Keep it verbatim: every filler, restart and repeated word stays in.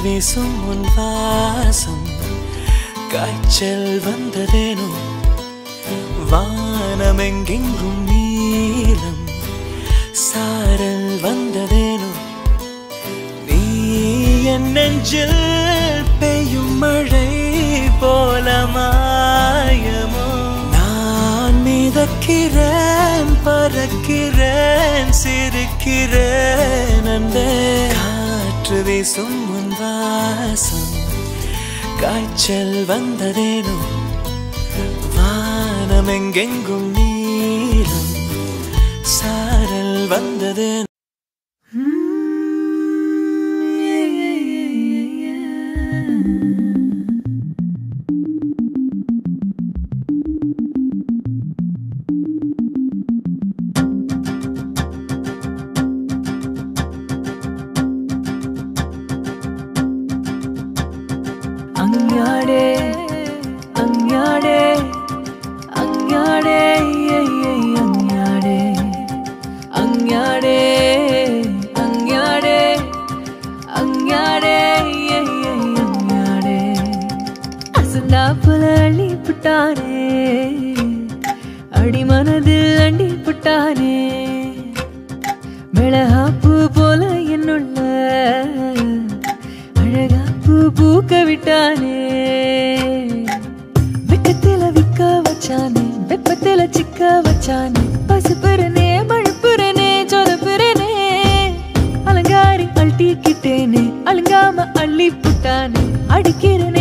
வீசும் உன் வாசம் காய்ச்சல் வந்ததேனோ வானமெங்கெங்கும் நீலம் சாரல் வந்ததேனோ நீ என் நெஞ்சில் பெய்யும் மழை போல மாயமோ நான் மிதக்கிறேன் பறக்கிறேன் சிரிக்கிறேன் அன்பே காற்று வீசும் உன் வாசம் காய்ச்சல் வந்ததேனோ வானமெங்கெங்கும் நீலம் சாரல் வந்ததேனோ Agnade, agnade, agnade, agnade, agnade, agnade, agnade, agnade. Asunda pulali putane, adi manadil andi putane. Melahapu pola ennulla. பூக்க விட்டானே வெட்டத்தில விக்க வச்சானே வெப்பத்தில சிக்க வச்சானே பசுப்புறனே மழுப்புறனே சொதப்புறனே அலங்காரி அள்ளிக்கிட்டேனே அலங்காம அள்ளி புட்டானே அடிக்கிறேன்